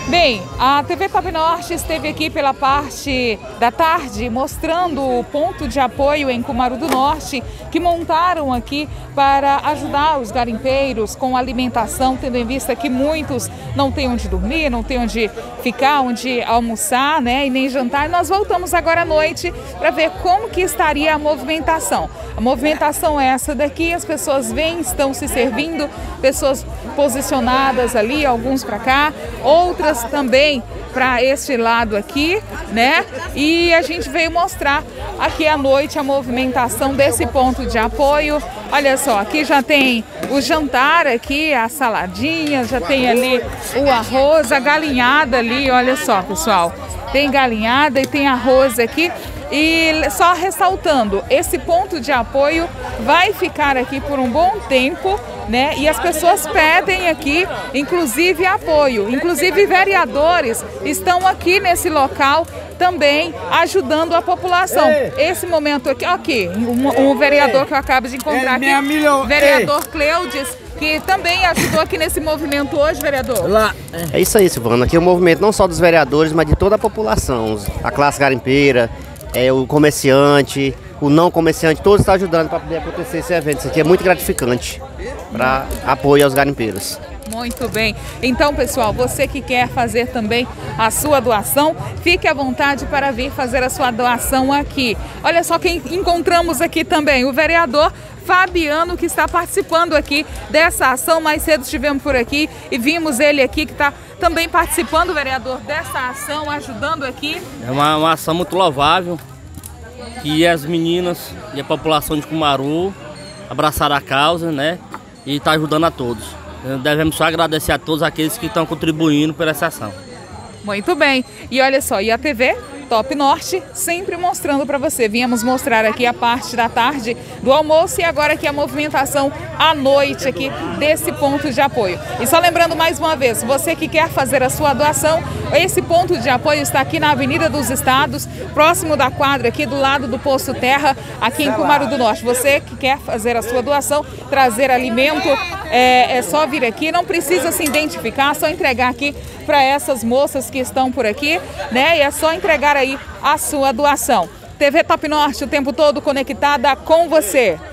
Bem, a TV Top Norte esteve aqui pela parte da tarde mostrando o ponto de apoio em Cumaru do Norte que montaram aqui para ajudar os garimpeiros com alimentação, tendo em vista que muitos não têm onde dormir, não têm onde ficar, onde almoçar, né, e nem jantar. Nós voltamos agora à noite para ver como que estaria a movimentação. A movimentação é essa daqui, as pessoas vêm, estão se servindo, pessoas posicionadas ali, alguns para cá, outras também para este lado aqui, né? E a gente veio mostrar aqui à noite a movimentação desse ponto de apoio. Olha só, aqui já tem o jantar aqui, a saladinha, já tem ali o arroz, a galinhada ali, olha só, pessoal. Tem galinhada e tem arroz aqui. E só ressaltando, esse ponto de apoio vai ficar aqui por um bom tempo, né? E as pessoas pedem aqui, inclusive, apoio. Inclusive, vereadores estão aqui nesse local também ajudando a população. Esse momento aqui, um vereador que eu acabo de encontrar aqui, vereador Cleudes, que também ajudou aqui nesse movimento hoje, vereador. É isso aí, Silvana. Aqui é um movimento não só dos vereadores, mas de toda a população, a classe garimpeira, o comerciante, o não comerciante, todos estão ajudando para poder acontecer esse evento. Isso aqui é muito gratificante para apoio aos garimpeiros. Muito bem. Então, pessoal, você que quer fazer também a sua doação, fique à vontade para vir fazer a sua doação aqui. Olha só quem encontramos aqui também, o vereador Fabiano, que está participando aqui dessa ação. Mais cedo estivemos por aqui e vimos ele aqui que está também participando, vereador, dessa ação, ajudando aqui. É uma ação muito louvável, que as meninas e a população de Cumaru abraçaram a causa, né, e está ajudando a todos. Devemos só agradecer a todos aqueles que estão contribuindo por essa ação. Muito bem. E olha só, e a TV Top Norte sempre mostrando para você. Viemos mostrar aqui a parte da tarde do almoço e agora aqui a movimentação à noite aqui desse ponto de apoio. E só lembrando mais uma vez, você que quer fazer a sua doação, esse ponto de apoio está aqui na Avenida dos Estados, próximo da quadra aqui do lado do Poço Terra, aqui em Cumaru do Norte. Você que quer fazer a sua doação, trazer alimento, é só vir aqui, não precisa se identificar, só entregar aqui para essas moças que estão por aqui, né? E é só entregar aí a sua doação. TV Top Norte o tempo todo conectada com você.